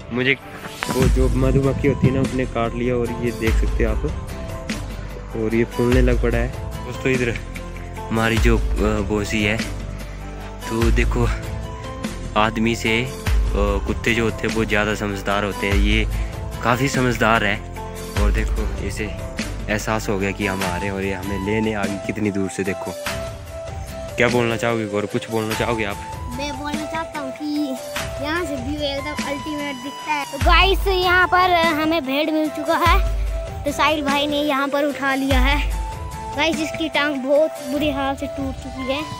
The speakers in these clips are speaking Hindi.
मुझे वो जो मधुमक्खी होती है ना उसने काट लिया, और ये देख सकते हो आप, और ये फूलने लग पड़ा है। दोस्तों इधर हमारी जो बोसी है, तो देखो आदमी से कुत्ते जो होते हैं वो ज़्यादा समझदार होते हैं, ये काफ़ी समझदार है। और देखो इसे एहसास हो गया कि हम आ रहे हैं और ये हमें लेने आ गई कितनी दूर से। देखो क्या बोलना चाहोगे गौरव, कुछ बोलना चाहोगे आप? मैं बोलना चाहता हूँ कि यहाँ से व्यू एकदम अल्टीमेट दिखता है। तो गाइस यहाँ पर हमें भेड़ मिल चुका है, तो साहिल भाई ने यहाँ पर उठा लिया है। गाइस इसकी टांग बहुत बुरी हाल से टूट चुकी है।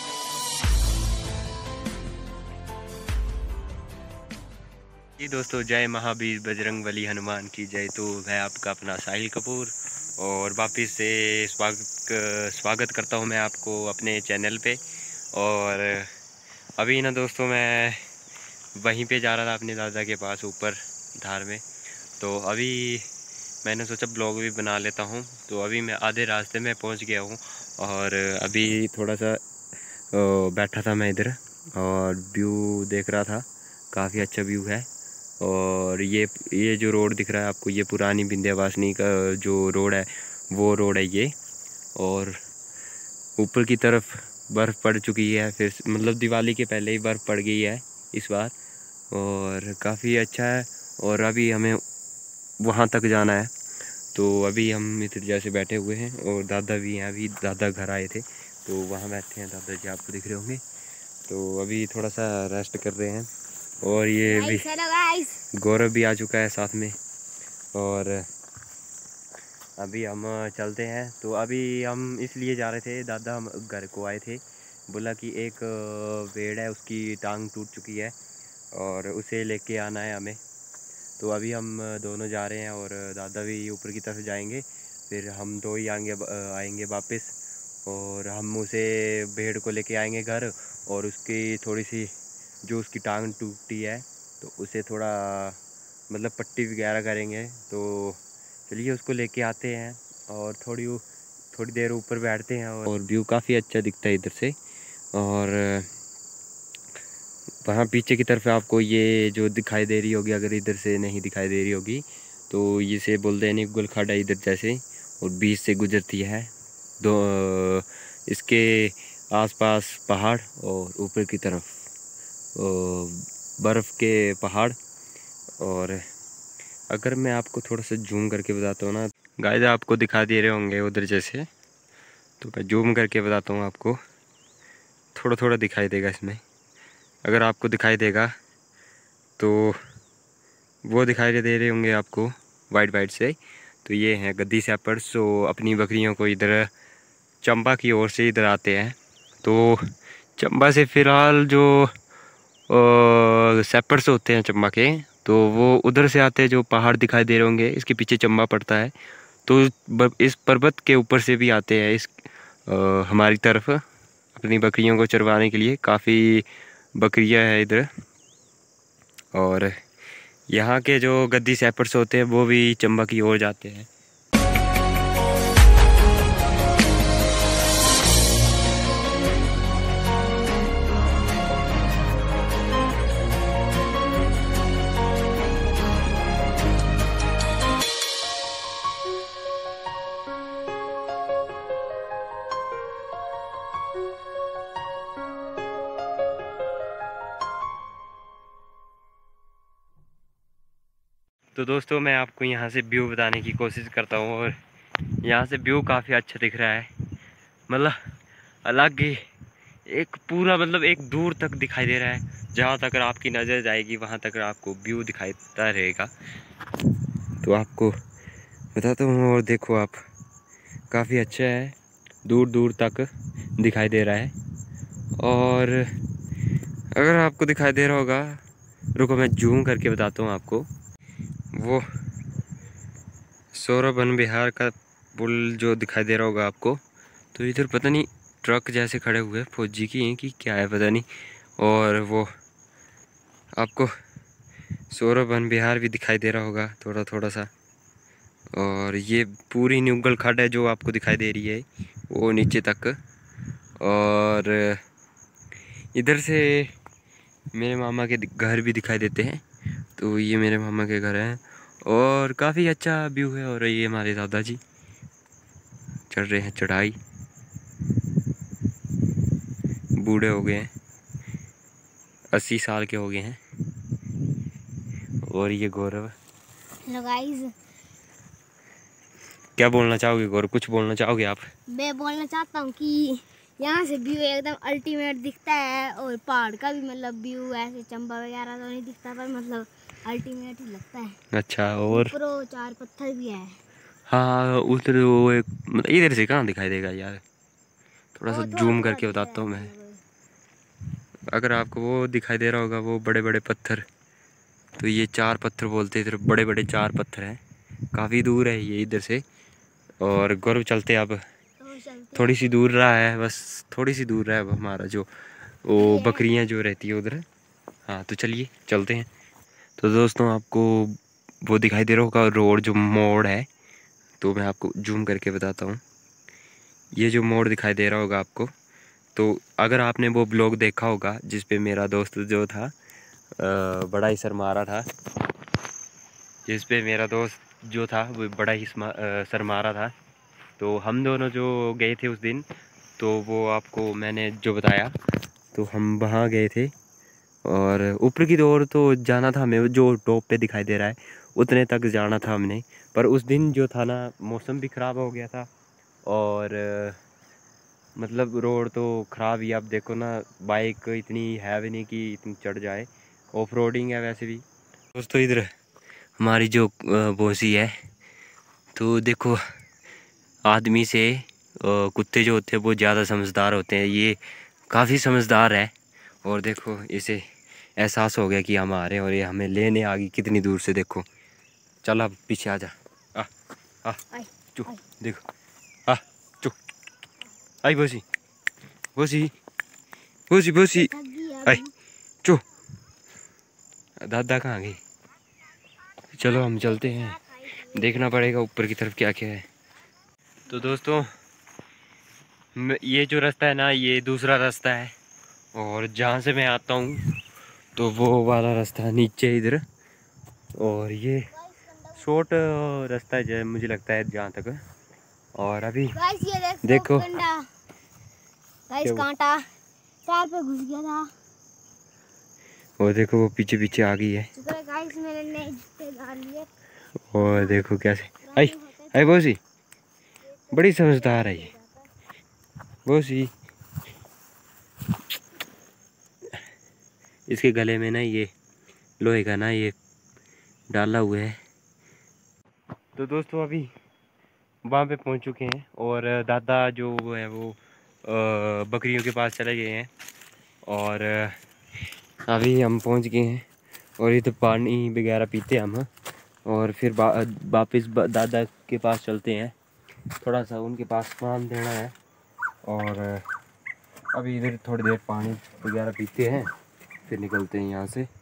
जी दोस्तों, जय महावीर बजरंगबली हनुमान की जय। तो मैं आपका अपना साहिल कपूर और वापस से स्वागत करता हूं मैं आपको अपने चैनल पे। और अभी ना दोस्तों मैं वहीं पे जा रहा था अपने दादा के पास ऊपर धार में। तो अभी मैंने सोचा ब्लॉग भी बना लेता हूं। तो अभी मैं आधे रास्ते में पहुंच गया हूं, और अभी थोड़ा सा बैठा था मैं इधर और व्यू देख रहा था। काफ़ी अच्छा व्यू है। और ये जो रोड दिख रहा है आपको, ये पुरानी विंध्यवासिनी का जो रोड है वो रोड है ये। और ऊपर की तरफ बर्फ़ पड़ चुकी है, फिर मतलब दिवाली के पहले ही बर्फ़ पड़ गई है इस बार, और काफ़ी अच्छा है। और अभी हमें वहाँ तक जाना है। तो अभी हम इधर जैसे बैठे हुए हैं, और दादा भी हैं, अभी दादा घर आए थे तो वहाँ बैठे हैं दादा जी, आपको दिख रहे होंगे। तो अभी थोड़ा सा रेस्ट कर रहे हैं। और ये भी गौरव भी आ चुका है साथ में। और अभी हम चलते हैं। तो अभी हम इसलिए जा रहे थे, दादा हम घर को आए थे, बोला कि एक भेड़ है उसकी टांग टूट चुकी है और उसे लेके आना है हमें। तो अभी हम दोनों जा रहे हैं, और दादा भी ऊपर की तरफ जाएंगे, फिर हम दो ही आएंगे वापस। और हम उसे भेड़ को लेके आएंगे घर, और उसकी थोड़ी सी जो उसकी टांग टूटी है तो उसे थोड़ा मतलब पट्टी वगैरह करेंगे। तो चलिए उसको लेके आते हैं, और थोड़ी देर ऊपर बैठते हैं। और व्यू काफ़ी अच्छा दिखता है इधर से। और वहाँ पीछे की तरफ आपको ये जो दिखाई दे रही होगी, अगर इधर से नहीं दिखाई दे रही होगी तो इसे बोलते हैं निगुल खाड़ा इधर जैसे, और बीच से गुजरती है। दो इसके आसपास पहाड़, और ऊपर की तरफ बर्फ़ के पहाड़। और अगर मैं आपको थोड़ा सा जूम करके बताता हूँ ना गाइस, आपको दिखा दे रहे होंगे उधर जैसे, तो मैं जूम करके बताता हूँ आपको, थोड़ा थोड़ा दिखाई देगा इसमें। अगर आपको दिखाई देगा तो वो दिखाई दे रहे होंगे आपको वाइट वाइट से, तो ये हैं गद्दी शेपर्ड्स जो अपनी बकरियों को इधर चंबा की ओर से इधर आते हैं। तो चंबा से फ़िलहाल जो शेपर्ड्स होते हैं चंबा के, तो वो उधर से आते हैं, जो पहाड़ दिखाई दे रहे होंगे इसके पीछे चंबा पड़ता है। तो इस पर्वत के ऊपर से भी आते हैं इस हमारी तरफ अपनी बकरियों को चरवाने के लिए। काफ़ी बकरियां हैं इधर। और यहाँ के जो गद्दी शेपर्ड्स होते हैं वो भी चंबा की ओर जाते हैं। तो दोस्तों मैं आपको यहाँ से व्यू बताने की कोशिश करता हूँ, और यहाँ से व्यू काफ़ी अच्छा दिख रहा है। मतलब अलग ही एक पूरा मतलब एक दूर तक दिखाई दे रहा है, जहाँ तक आपकी नज़र जाएगी वहाँ तक आपको व्यू दिखाई देता रहेगा। तो आपको बताता हूँ, और देखो आप, काफ़ी अच्छा है, दूर दूर तक दिखाई दे रहा है। और अगर आपको दिखाई दे रहा होगा, रुको मैं जूम करके बताता हूँ आपको, वो सौरभ वन विहार का पुल जो दिखाई दे रहा होगा आपको। तो इधर पता नहीं ट्रक जैसे खड़े हुए फौजी की हैं कि क्या है पता नहीं। और वो आपको सौरभ वन विहार भी दिखाई दे रहा होगा थोड़ा थोड़ा सा। और ये पूरी न्यूगल खड्ड है जो आपको दिखाई दे रही है वो नीचे तक। और इधर से मेरे मामा के घर भी दिखाई देते हैं। तो ये मेरे मामा के घर हैं और काफ़ी अच्छा व्यू है। और ये हमारे दादाजी चढ़ रहे हैं चढ़ाई, बूढ़े हो गए हैं, 80 साल के हो गए हैं। और ये गौरव। हेलो गाइस, क्या बोलना चाहोगे गौरव? कुछ बोलना चाहोगे आप? मैं बोलना चाहता हूँ कि यहाँ से व्यू एकदम अल्टीमेट दिखता है और पहाड़ का भी मतलब व्यू ऐसे चंबा वगैरह तो नहीं दिखता पर मतलब अल्टीमेट ही लगता है। अच्छा, और ऊपर 4 पत्थर भी है। हाँ उधर वो एक मतलब इधर से कहाँ दिखाई देगा यार, थोड़ा सा थोड़ा जूम थोड़ा करके दिख रहा बताता है हूँ मैं। मतलब। अगर आपको वो दिखाई दे रहा होगा वो बड़े बड़े पत्थर, तो ये 4 पत्थर बोलते हैं, इधर बड़े बड़े 4 पत्थर हैं। काफ़ी दूर है ये इधर से। और गौरव चलते अब तो चलते थोड़ी हैं। सी दूर रहा है, बस थोड़ी सी दूर रहा है अब हमारा जो वो ये बकरियां जो रहती है उधर। हाँ तो चलिए चलते हैं। तो दोस्तों आपको वो दिखाई दे रहा होगा रोड जो मोड़ है, तो मैं आपको जूम करके बताता हूँ। ये जो मोड़ दिखाई दे रहा होगा आपको, तो अगर आपने वो ब्लॉग देखा होगा जिस पे मेरा दोस्त जो था बड़ा ही सर मारा था, जिस पे मेरा दोस्त जो था वो बड़ा ही सर मारा था, तो हम दोनों जो गए थे उस दिन, तो वो आपको मैंने जो बताया, तो हम वहाँ गए थे। और ऊपर की ओर तो जाना था हमें, जो टॉप पे दिखाई दे रहा है उतने तक जाना था हमने। पर उस दिन जो था ना मौसम भी ख़राब हो गया था और मतलब रोड तो ख़राब ही। आप देखो ना, बाइक इतनी है भी नहीं कि इतनी चढ़ जाए, ऑफ रोडिंग है वैसे भी। दोस्तों इधर हमारी जो भौंसी है, तो देखो आदमी से कुत्ते जो होते हैं वो ज़्यादा समझदार होते हैं, ये काफ़ी समझदार है। और देखो इसे एहसास हो गया कि हम आ रहे हैं और ये हमें लेने आ गई कितनी दूर से। देखो चल अब पीछे आ जा। आ आ चुप, देखो आ चुप। आई भौसी, भौसी, भौसी, भौसी, आई चुप। दादा कहाँ गई? चलो हम चलते हैं, देखना पड़ेगा ऊपर की तरफ क्या क्या है। तो दोस्तों ये जो रास्ता है ना ये दूसरा रास्ता है, और जहाँ से मैं आता हूँ तो वो वाला रास्ता है नीचे इधर। और ये शॉर्ट रास्ता है मुझे लगता है जहाँ तक। और अभी ये देखो गाइस कांटा पैर पे घुस गया था। और देखो वो पीछे पीछे आ गई है। गाइस मैंने नए जूते डाल लिए। और देखो कैसे आई आई बॉसी, बड़ी समझदार है ये बॉसी। इसके गले में ना ये लोहे का ना ये डाला हुआ है। तो दोस्तों अभी वहाँ पे पहुँच चुके हैं और दादा जो है वो बकरियों के पास चले गए हैं। और अभी हम पहुँच गए हैं और इधर पानी वगैरह पीते हैं हम। और फिर वापस दादा के पास चलते हैं, थोड़ा सा उनके पास सामान देना है। और अभी इधर थोड़ी देर पानी वगैरह पीते हैं फिर निकलते हैं यहाँ से।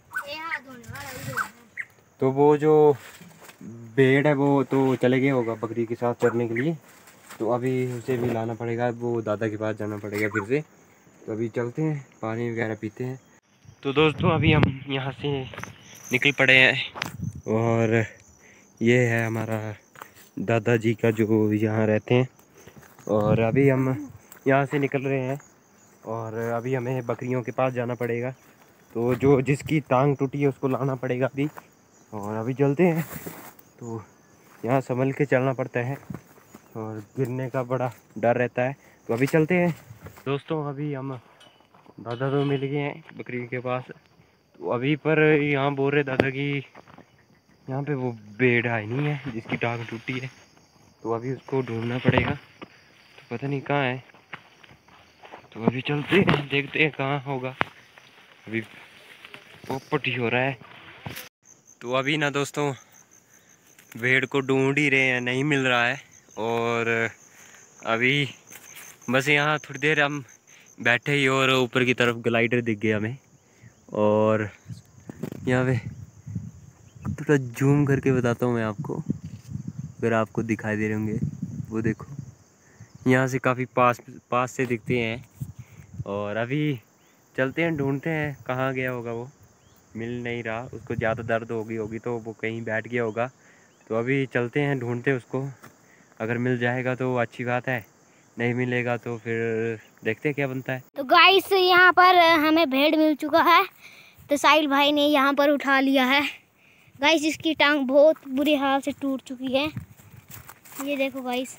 तो वो जो भेड़ है वो तो चले गए होगा बकरी के साथ चरने के लिए, तो अभी उसे भी लाना पड़ेगा, वो दादा के पास जाना पड़ेगा फिर से। तो अभी चलते हैं पानी वगैरह पीते हैं। तो दोस्तों अभी हम यहाँ से निकल पड़े हैं और ये है हमारा दादाजी का जो यहाँ रहते हैं। और अभी हम यहाँ से निकल रहे हैं और अभी हमें बकरियों के पास जाना पड़ेगा, तो जो जिसकी टांग टूटी है उसको लाना पड़ेगा अभी। और अभी चलते हैं, तो यहाँ संभल के चलना पड़ता है और गिरने का बड़ा डर रहता है। तो अभी चलते हैं दोस्तों। अभी हम दादा तो मिल गए हैं बकरी के पास, तो अभी पर यहाँ बोल रहे दादा कि यहाँ पे वो भेड़ आई नहीं है जिसकी टांग टूटी है, तो अभी उसको ढूंढना पड़ेगा, तो पता नहीं कहाँ है। तो अभी चलते हैं देखते हैं कहाँ होगा, अभी पोपट ही हो रहा है। तो अभी ना दोस्तों भेड़ को ढूंढ ही रहे हैं, नहीं मिल रहा है। और अभी बस यहाँ थोड़ी देर हम बैठे ही और ऊपर की तरफ ग्लाइडर दिख गया हमें। और यहाँ पे थोड़ा जूम करके बताता हूँ मैं आपको, अगर आपको दिखाई दे रहे होंगे वो देखो यहाँ से काफ़ी पास से दिखते हैं। और अभी चलते हैं ढूंढते हैं कहाँ गया होगा वो। मिल नहीं रहा, उसको ज़्यादा दर्द होगी तो वो कहीं बैठ गया होगा। तो अभी चलते हैं, ढूंढते उसको। अगर मिल जाएगा तो अच्छी बात है, नहीं मिलेगा तो फिर देखते हैं क्या बनता है। तो गाइस यहाँ पर हमें भेड़ मिल चुका है, तो साहिल भाई ने यहाँ पर उठा लिया है। गाइस इसकी टांग बहुत बुरी हाल से टूट चुकी है, ये देखो गाइस,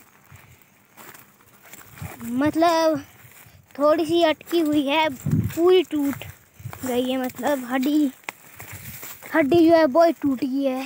मतलब थोड़ी सी अटकी हुई है, पूरी टूट गई है, मतलब हड्डी जो है वो टूट गई है।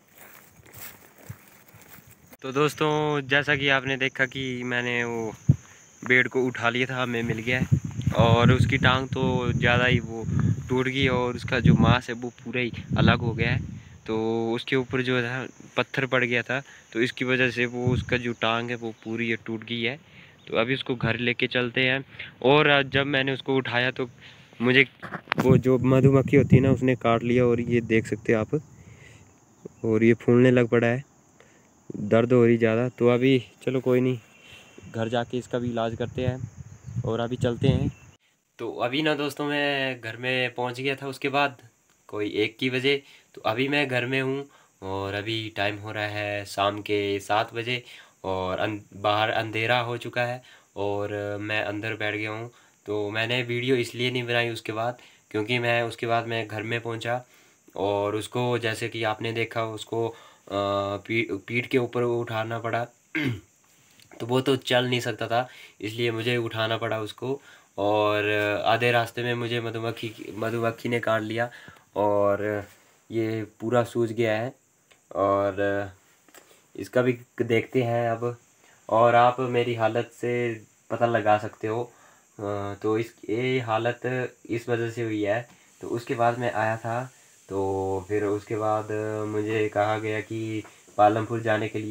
तो दोस्तों जैसा कि आपने देखा कि मैंने वो भेड़ को उठा लिया था, हमें मिल गया है। और उसकी टांग तो ज़्यादा ही वो टूट गई और उसका जो मांस है वो पूरा ही अलग हो गया है। तो उसके ऊपर जो था पत्थर पड़ गया था, तो इसकी वजह से वो उसका जो टांग है वो पूरी टूट गई है। तो अभी उसको घर लेके चलते हैं। और जब मैंने उसको उठाया तो मुझे वो जो मधुमक्खी होती है ना, उसने काट लिया, और ये देख सकते हो आप, और ये फूलने लग पड़ा है, दर्द हो रही ज़्यादा। तो अभी चलो कोई नहीं, घर जाके इसका भी इलाज करते हैं और अभी चलते हैं। तो अभी ना दोस्तों मैं घर में पहुंच गया था, उसके बाद कोई 1 बजे। तो अभी मैं घर में हूँ और अभी टाइम हो रहा है शाम के 7 बजे, और बाहर अंधेरा हो चुका है और मैं अंदर बैठ गया हूँ। तो मैंने वीडियो इसलिए नहीं बनाई उसके बाद, क्योंकि मैं उसके बाद मैं घर में पहुँचा और उसको जैसे कि आपने देखा उसको पीठ के ऊपर उठाना पड़ा। तो वो तो चल नहीं सकता था, इसलिए मुझे उठाना पड़ा उसको। और आधे रास्ते में मुझे मधुमक्खी ने काट लिया और ये पूरा सूज गया है। और इसका भी देखते हैं अब। और आप मेरी हालत से पता लगा सकते हो। तो इस ये हालत इस वजह से हुई है। तो उसके बाद मैं आया था, तो फिर उसके बाद मुझे कहा गया कि पालमपुर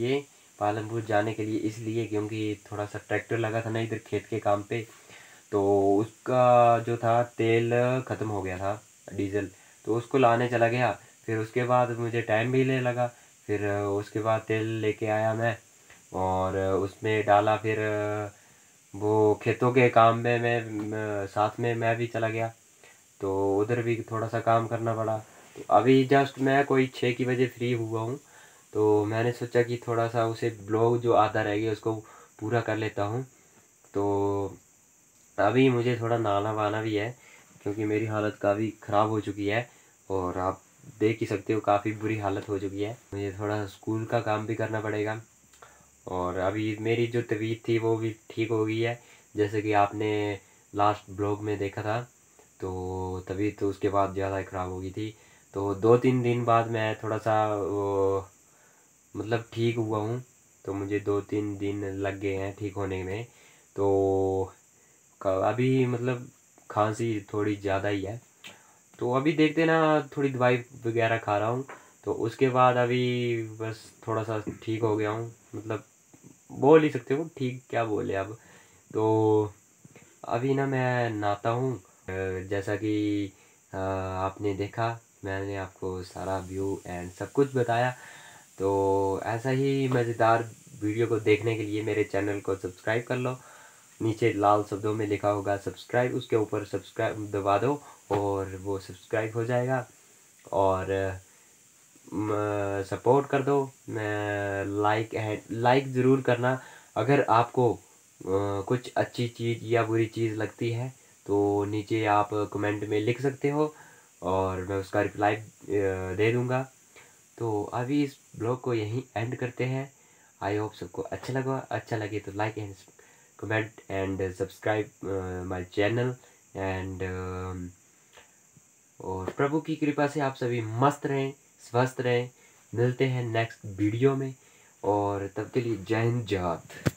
जाने के लिए इसलिए क्योंकि थोड़ा सा ट्रैक्टर लगा था ना इधर खेत के काम पे, तो उसका जो था तेल ख़त्म हो गया था, डीजल। तो उसको लाने चला गया, फिर उसके बाद मुझे टाइम भी ले लगा। फिर उसके बाद तेल लेके आया मैं और उसमें डाला। फिर वो खेतों के काम में साथ में मैं भी चला गया, तो उधर भी थोड़ा सा काम करना पड़ा। तो अभी जस्ट मैं कोई 6 बजे फ्री हुआ हूँ। तो मैंने सोचा कि थोड़ा सा उसे ब्लॉग जो आधा रह गया उसको पूरा कर लेता हूँ। तो अभी मुझे थोड़ा नहाना वहाना भी है, क्योंकि मेरी हालत काफ़ी ख़राब हो चुकी है और आप देख ही सकते हो काफ़ी बुरी हालत हो चुकी है। मुझे थोड़ा स्कूल का काम भी करना पड़ेगा। और अभी मेरी जो तबीयत थी वो भी ठीक हो गई है, जैसे कि आपने लास्ट ब्लॉग में देखा था। तो तबीयत तो उसके बाद ज़्यादा ख़राब हो गई थी। तो 2-3 दिन बाद मैं थोड़ा सा वो मतलब ठीक हुआ हूँ। तो मुझे 2-3 दिन लग गए हैं ठीक होने में। तो अभी मतलब खांसी थोड़ी ज़्यादा ही है। तो अभी देखते ना, थोड़ी दवाई वगैरह खा रहा हूँ, तो उसके बाद अभी बस थोड़ा सा ठीक हो गया हूँ, मतलब बोल ही सकते हो ठीक, क्या बोले अब। तो अभी ना मैं नहाता हूँ। जैसा कि आपने देखा, मैंने आपको सारा व्यू एंड सब कुछ बताया। तो ऐसा ही मज़ेदार वीडियो को देखने के लिए मेरे चैनल को सब्सक्राइब कर लो। नीचे लाल शब्दों में लिखा होगा सब्सक्राइब, उसके ऊपर सब्सक्राइब दबा दो और वो सब्सक्राइब हो जाएगा। और सपोर्ट कर दो। लाइक ज़रूर करना। अगर आपको कुछ अच्छी चीज़ या बुरी चीज़ लगती है तो नीचे आप कमेंट में लिख सकते हो और मैं उसका रिप्लाई दे दूँगा। तो अभी इस ब्लॉग को यहीं एंड करते हैं। आई होप सबको अच्छा लगे तो like and comment and subscribe my channel and और प्रभु की कृपा से आप सभी मस्त रहें, स्वस्थ रहें। मिलते हैं नेक्स्ट वीडियो में, और तब के लिए जय हिंद, जय भारत।